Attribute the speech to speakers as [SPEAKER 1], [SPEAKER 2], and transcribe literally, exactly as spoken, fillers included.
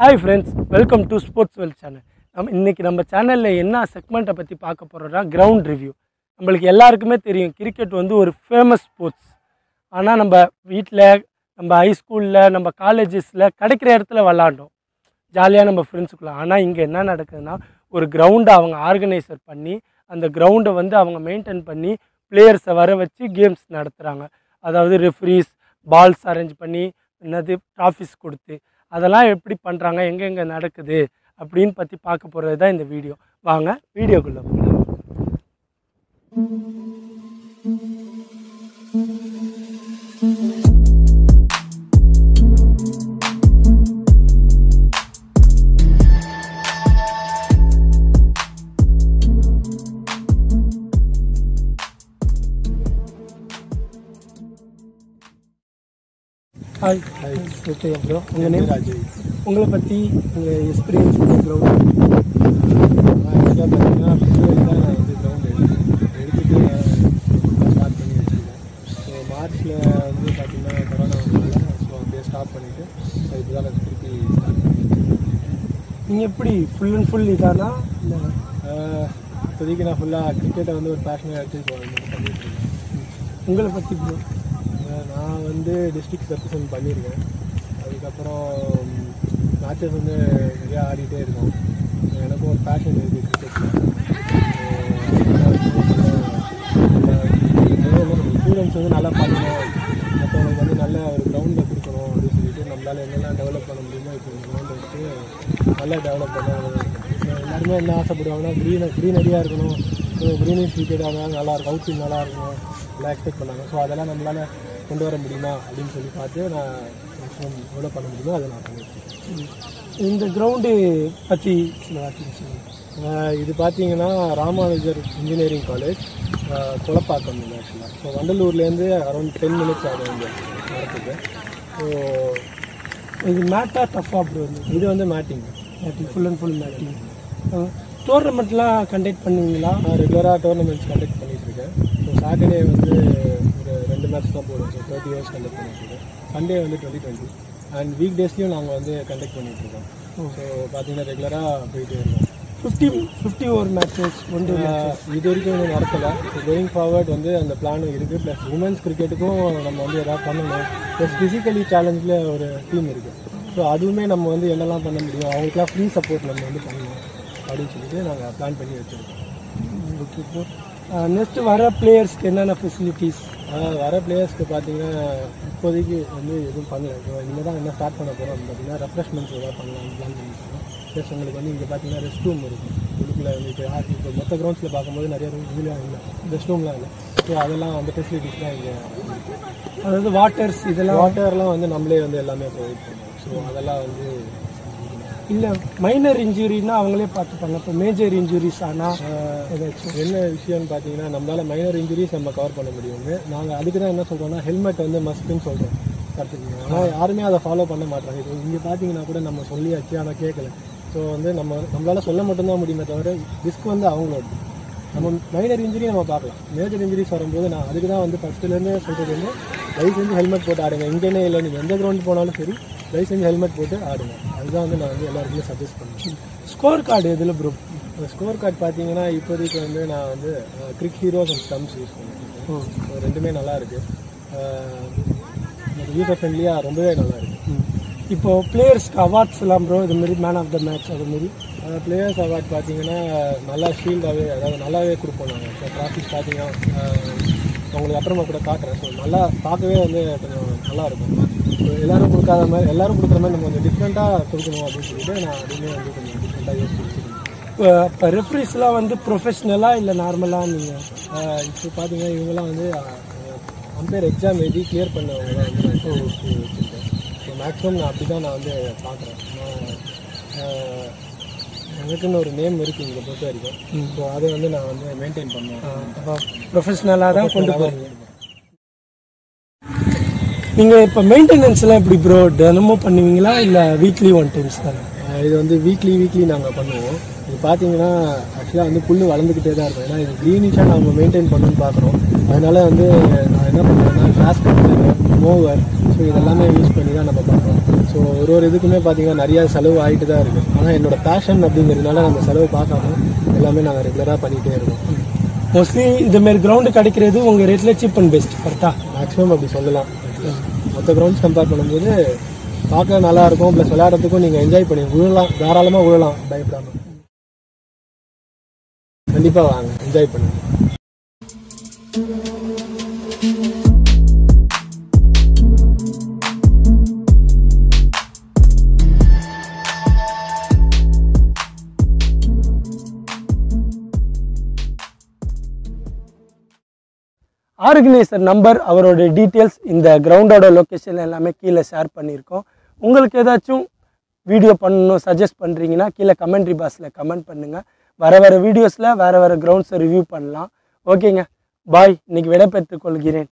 [SPEAKER 1] Hi friends, welcome to Sports World channel. நம்ம இன்னைக்கு நம்ம சேனல்ல என்ன செக்மெண்ட்டை பத்தி பார்க்க போறோம்னா கிரவுண்ட் ரிவ்யூ. உங்களுக்கு எல்லாருக்குமே தெரியும் கிரிக்கெட் வந்து ஒரு ஃபேமஸ் ஸ்போர்ட்ஸ். ஆனா நம்ம வீட்ல நம்ம ஹை ஸ்கூல்ல நம்ம காலேजेसல கிடைக்கிற இடத்துல விளையாண்டோம். ஜாலியா நம்ம ஃப்ரெண்ட்ஸ்க்குள்ள. ஆனா இங்க என்ன நடக்குதுன்னா ஒரு கிரவுண்ட அவங்க ஆர்கனைசர் பண்ணி அந்த கிரவுண்ட வந்து அவங்க மெயின்टेन பண்ணி பிளேயர்ஸை வர வச்சு கேம்ஸ் நடத்துறாங்க. அதாவது ரெஃபரீஸ் பால்ஸ் அரேஞ்ச் பண்ணி என்னது ட்ராஃபிஸ் கொடுத்து அதெல்லாம் எப்படி பண்ணுறாங்க எங்கெங்கே நடக்குது அப்படின்னு பற்றி பார்க்க போகிறது தான் இந்த வீடியோ. வாங்க வீடியோக்குள்ளே போகலாம். Hi hi okay bro. உங்கள் நேம்
[SPEAKER 2] Ajay.
[SPEAKER 1] உங்களை பற்றி உங்கள் எக்ஸ்பீரியன்ஸ் கிரவுண்ட்
[SPEAKER 2] ஆக்சுவலாக பார்த்தீங்கன்னா பிப்ரவரி தான் நான் வந்து கிரவுண்ட் எடுத்து எடுத்துகிட்டு ஸ்டார்ட் பண்ணி வச்சுருக்கேன். ஸோ மார்ச்சில் வந்து பார்த்தீங்கன்னா கொரோனா வந்ததால் ஸோ அப்படியே ஸ்டாப் பண்ணிவிட்டு ஸோ இப்போ தான் நான் திருப்பி ஸ்டார்ட் பண்ணியிருக்கேன்.
[SPEAKER 1] நீங்கள் எப்படி ஃபுல் அண்ட் ஃபுல் இதானா இல்லை
[SPEAKER 2] இப்போதைக்கு நான் ஃபுல்லாக கிரிக்கெட்டை வந்து ஒரு பேஷனாக எடுத்து இப்போ பண்ணிகிட்ருக்கேன்.
[SPEAKER 1] உங்களை பற்றி ப்ரோ?
[SPEAKER 2] நான் வந்து டிஸ்ட்ரிக்ட் ரெப்ரசன்ட் பண்ணியிருக்கேன். அதுக்கப்புறம் மேட்சஸ் வந்து நிறையா ஆடிட்டே இருக்கோம். எனக்கும் ஒரு பேஷன் இருக்குது கிரிக்கெட்டில். ஸ்டூடெண்ட்ஸ் வந்து நல்லா பண்ணணும், மற்றவங்களுக்கு வந்து நல்ல ஒரு கிரவுண்டை கொடுக்கணும் அப்படின்னு சொல்லிட்டு நம்மளால் என்னெல்லாம் டெவலப் பண்ண முடியுமோ இப்போ இந்த கிரவுண்டை வச்சு நல்லா டெவலப் பண்ண எல்லாருமே என்ன ஆசைப்படுவாங்கன்னா க்ரீன க்ரீனரியாக இருக்கணும், க்ரீனிஷ் கிரிக்கெட் இருந்தாலும் நல்லாயிருக்கும், அவுட் சைட் நல்லா இருக்கணும் எல்லாம் எக்ஸ்பெக்ட் பண்ணாங்க. ஸோ அதெல்லாம் நம்மளால் கொண்டு வர முடியுமா அப்படின்னு சொல்லி பார்த்து நான் மேக்ஸிமம் எவ்வளோ பண்ண முடியுமோ அதை நான் பண்ணியிருக்கேன்.
[SPEAKER 1] இந்த கிரவுண்டு பற்றி சில வார்த்தைகள் சொல்லுங்கள்.
[SPEAKER 2] இது பார்த்தீங்கன்னா ராமானுஜர் இன்ஜினியரிங் காலேஜ், கொலப்பாக்கம் இது ஆக்சுவலாக. ஸோ வண்டலூர்லேருந்து அரௌண்ட் டென் மினிட்ஸ் ஆகும் இங்கே நடக்குது. ஸோ
[SPEAKER 1] இது மேட்டாக டஃப்பாக அப்படி வந்து
[SPEAKER 2] இது வந்து matting
[SPEAKER 1] matting full and full matting. டோர்னமெண்ட்லாம் கண்டக்ட் பண்ணுவீங்களா?
[SPEAKER 2] நான் ரெகுலராக டோர்னமெண்ட்ஸ் கண்டக்ட் பண்ணிகிட்ருக்கேன். ஸோ சாட்டர்டே வந்து ஒரு ரெண்டு மேட்ச் தான் போடுவோம். ஸோ தேர்ட்டி இயர்ஸ் கண்டக்ட் பண்ணிட்டுருக்கேன். சண்டே வந்து டுவெண்ட்டி டுவெண்ட்டி அண்ட் வீக் டேஸ்லையும் நாங்கள் வந்து கண்டக்ட் பண்ணிகிட்ருக்கோம். ஸோ பார்த்தீங்கன்னா ரெகுலராக போயிட்டே இருக்கோம்.
[SPEAKER 1] ஃபிஃப்டி ஃபிஃப்டி ஓவர் மேட்சஸ் ஒன்று
[SPEAKER 2] இது வரைக்கும் இன்னும் நடக்கலை. ஸோ கோயிங் ஃபார்வர்ட் வந்து அந்த பிளானும் இருக்குது. ப்ளஸ் உமன்ஸ் கிரிக்கெட்டுக்கும் நம்ம வந்து எதாவது பண்ணணும். ப்ளஸ் ஃபிசிக்கலி சேலஞ்சில் ஒரு டீம் இருக்குது. ஸோ அதுவுமே நம்ம வந்து என்னெல்லாம் பண்ண முடியும், அவங்களுக்குலாம் ஃப்ரீ சப்போர்ட் நம்ம வந்து பண்ணணும் அப்படின்னு சொல்லிட்டு நாங்கள் பிளான் பண்ணி வச்சுருக்கோம்.
[SPEAKER 1] Okay bro. நெக்ஸ்ட்டு வர பிளேயர்ஸ்க்கு என்னென்ன ஃபெசிலிட்டிஸ்?
[SPEAKER 2] வர பிளேயர்ஸ்க்கு பார்த்தீங்கன்னா இப்போதைக்கு வந்து எதுவும் பண்ணல. இப்போ இனிமேல் தான் என்ன ஸ்டார்ட் பண்ண போகிறோம் அப்படின்னு பார்த்தீங்கன்னா ரெஃப்ரெஷ்மெண்ட்ஸ் எதாவது பண்ணலாம் பிளான் பண்ணியிருக்கோம். ப்ளஸ் உங்களுக்கு வந்து இங்கே பார்த்தீங்கன்னா ரெஸ்ட் ரூம் இருக்குது. இதுக்குள்ள வந்து இப்போ யார் இப்போ மொத்த கிரவுண்ட்ஸில் பார்க்கும்போது நிறைய ரூம் இதெல்லாம் இல்லை, ரெஸ்ட் ரூம்லாம் இல்லை. ஸோ அதெல்லாம் அந்த ஃபெசிலிட்டிஸ்லாம் இங்கே,
[SPEAKER 1] அதாவது வாட்டர்ஸ் இதெல்லாம்
[SPEAKER 2] வாட்டர்லாம் வந்து நம்மளே வந்து எல்லாமே ப்ரொவைட் பண்ணுவோம். ஸோ அதெல்லாம் வந்து
[SPEAKER 1] இல்லை மைனர் இன்ஜுரின்னா அவங்களே பார்த்துப்பாங்க. இப்போ மேஜர் இன்ஜுரிஸ் ஆனால் ஏதாச்சும்
[SPEAKER 2] என்ன விஷயம்னு பார்த்தீங்கன்னா நம்மளால் மைனர் இன்ஜுரிஸ் நம்ம கவர் பண்ண முடியுங்க. நாங்கள் அதுக்கு தான் என்ன சொல்கிறோம்னா ஹெல்மெட் வந்து மஸ்ட்டுன்னு சொல்கிறோம் கற்றுக்கணும். ஆனால் யாருமே அதை ஃபாலோ பண்ண மாட்டாங்க. இப்போ இங்கே பார்த்தீங்கன்னா கூட நம்ம சொல்லியாச்சு ஆனால் கேட்கல. ஸோ வந்து நம்ம நம்மளால் சொல்ல மட்டும்தான் முடியுமே தவிர ரிஸ்க் வந்து அவங்களோட. நம்ம மைனர் இன்ஜுரி நம்ம பார்க்கலாம், மேஜர் இன்ஜுரிஸ் வரும்போது நான் அதுக்கு தான் வந்து ஃபஸ்ட்டுலேருந்து சொல்கிறது வந்து தயவு செஞ்சு ஹெல்மெட் போட்டு ஆடுங்க. இங்கேனே இல்லை, நீங்கள் எந்த கிரவுண்ட் போனாலும் சரி தயவு செஞ்சு ஹெல்மெட் போட்டு ஆடுங்க. அதுதான் வந்து நான் வந்து எல்லாருக்குமே சஜஸ்ட் பண்ணுவேன்.
[SPEAKER 1] ஸ்கோர் கார்டு எதில் ப்ரோ?
[SPEAKER 2] ஸ்கோர் கார்டு பார்த்தீங்கன்னா இப்போதைக்கு வந்து நான் வந்து CricHeroes and Stumps use பண்ணியிருக்கேன். ஸோ ரெண்டுமே நல்லா இருக்குது, யூசர் ஃப்ரெண்ட்லியாக ரொம்பவே நல்லா இருக்குது.
[SPEAKER 1] இப்போது பிளேயர்ஸ்க்கு அவார்ட்ஸ் எல்லாம் ப்ரோ இதுமாரி மேன் ஆஃப் த மேட்ச் அதுமாரி
[SPEAKER 2] பிளேயர்ஸ் அவார்ட் பார்த்தீங்கன்னா நல்லா ஷீல்டாகவே அதாவது நல்லாவே கொடுப்போம் நாங்கள். ஸோ ட்ராஃபிஸ் பார்த்தீங்கன்னா உங்களுக்கு அப்புறமா கூட காட்டுறேன். ஸோ நல்லா பார்க்கவே வந்து கொஞ்சம் நல்லாயிருக்கும். ஸோ எல்லோரும் கொடுக்காத மாதிரி எல்லோரும் கொடுக்குற மாதிரி நம்ம கொஞ்சம் டிஃப்ரெண்ட்டாக கொடுக்கணும் அப்படின்னு சொல்லிட்டு நான் அதுவுமே வந்து கொஞ்சம் டிஃப்ரெண்ட்டாக யோசிச்சுருக்கேன்.
[SPEAKER 1] இப்போ இப்போ ரெஃப்ரீஸ்லாம் வந்து ப்ரொஃபஷ்னலாக இல்லை நார்மலாக? நீங்கள்
[SPEAKER 2] இப்போ பார்த்தீங்கன்னா இவங்கெல்லாம் வந்து அம்பையர் எக்ஸாம் எழுதி கிளியர் பண்ணவங்க தான் வந்து நான் வச்சுருக்கேன். ஸோ மேக்ஸிமம் நான் அப்படி தான் நான் வந்து பார்க்குறேன். நான் எனக்குன்னு ஒரு நேம் இருக்குது இங்கே பொறுத்த வரைக்கும். ஸோ அதை வந்து நான் வந்து மெயின்டைன் பண்ணுவேன்.
[SPEAKER 1] ப்ரொஃபஷ்னலாக தான் கொண்டு போகிறேன். நீங்கள் இப்போ மெயின்டெனன்ஸ்லாம் எப்படி ப்ரோ தினமும் பண்ணுவீங்களா இல்லை வீக்லி ஒன் டைம்ஸ் தானே?
[SPEAKER 2] இது வந்து வீக்லி வீக்லி நாங்கள் பண்ணுவோம். இது பார்த்தீங்கன்னா ஆக்சுவலாக வந்து புல் வளர்ந்துக்கிட்டே தான் இருக்கும். ஏன்னா இது க்ரீனிஷாக நம்ம மெயின்டைன் பண்ணணும்னு பார்க்குறோம். அதனால் வந்து நான் என்ன பண்ணுறேன்னா கிராஸ் கட்டர் மோவர், ஸோ இதெல்லாமே யூஸ் பண்ணி தான் நம்ம பண்ணுறோம். ஸோ ஒரு ஒரு இதுக்குமே பார்த்தீங்கன்னா நிறையா செலவு ஆகிட்டு தான் இருக்குது. ஆனால் என்னோட பேஷன் அப்படிங்கிறதுனால அந்த செலவு பார்க்காம எல்லாமே நாங்கள் ரெகுலராக பண்ணிகிட்டே இருக்கோம்.
[SPEAKER 1] மோஸ்ட்லி இதுமாரி கிரவுண்டு கிடைக்கிறது உங்கள் ரேட்டில் சீப் அண்ட் பெஸ்ட் கரெக்டாக?
[SPEAKER 2] மேக்ஸிமம் அப்படி சொல்லலாம். மற்ற கிரவுண்ட்ஸ் கம்பேர் பண்ணும்போது பார்க்க நல்லா இருக்கும், ப்ளஸ் விளையாடுறதுக்கும் நீங்கள் என்ஜாய் பண்ணி விழலாம், தாராளமாக விழலாம், பயப்படாமல். கண்டிப்பாக வாங்க, என்ஜாய் பண்ணுங்க.
[SPEAKER 1] ஆர்கனைசர் நம்பர், அவரோட டீட்டெயில்ஸ், இந்த கிரவுண்டோட லொக்கேஷன் எல்லாமே கீழே ஷேர் பண்ணியிருக்கோம். உங்களுக்கு ஏதாச்சும் வீடியோ பண்ணணும் சஜஸ்ட் பண்ணுறீங்கன்னா கீழே கமெண்ட்ரி பாக்ஸில் கமெண்ட் பண்ணுங்கள். வர வர வீடியோஸில் வேறு வேறு கிரவுண்ட்ஸை ரிவ்யூ பண்ணலாம். ஓகேங்க, பாய். இன்றைக்கி விடைபெற்றுக் கொள்கிறேன்.